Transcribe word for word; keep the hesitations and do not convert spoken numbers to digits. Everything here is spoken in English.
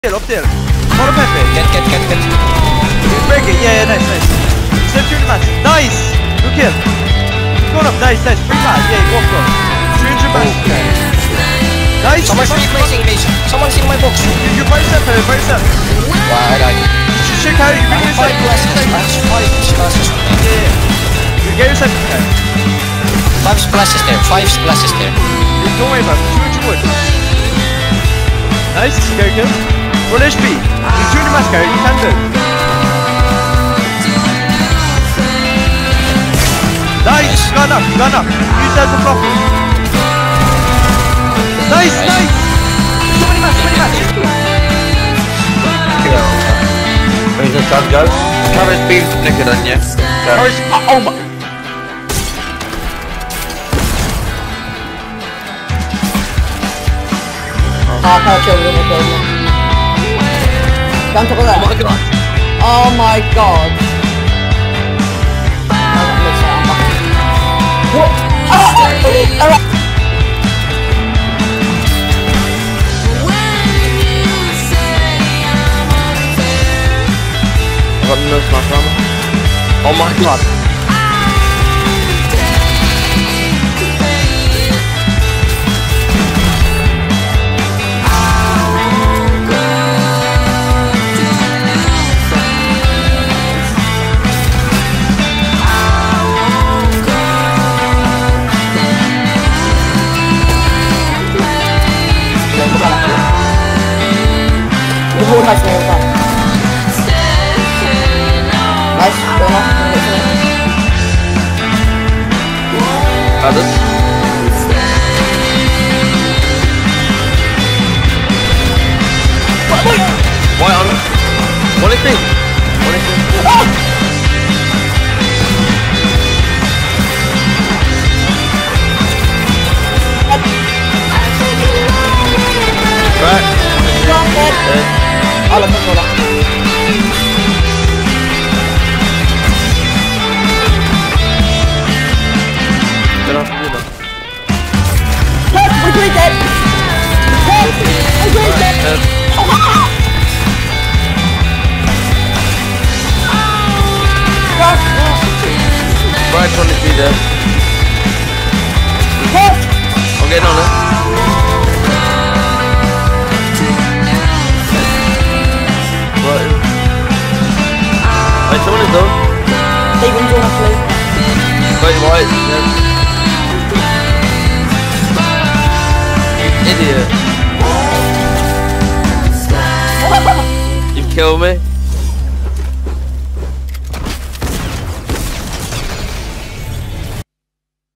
uphill, uphill. Follow Pepe. Get, get, get, get. Break it, yeah, yeah, nice, nice. Step through the match. Nice! Good kill. Going up, nice, nice. Free pass, yeah, go, go. three hundred match. Nice! Someone's replacing me. Someone's in my box. You, you by yourself, Pepe, by yourself. Wow, I died. Shit, Harry, you bring yourself. Five splashes, five splashes. Yeah, yeah. You get yourself in there. Five splashes there, five splashes there. Don't worry about it, two hundred wood. Nice, Gary kill. Roll H P. You two hundred match, Gary, you can do it. Nice, gone up, gone up. Use that as a flopper. Nice, nice. nice. So many match, so many match. Where's the shot go? Travis beam flickered on you. Travis, oh, oh my. Ah, I can't kill them, I killed them. Down top of that. Oh my god. Oh my god. What? Ah! I got no smash armor. Oh my god. The whole nice nail back. Nice, go on. Others? White on. One H P. One H P. Oh! Right. Alla controlla. Get off the window. Help! We're doing that! Help! I'm doing that! Right, one H P there. Help! I'm getting on it. Wait, someone is done. They went on actually. Wait, why? Yeah. You idiot. You killed me.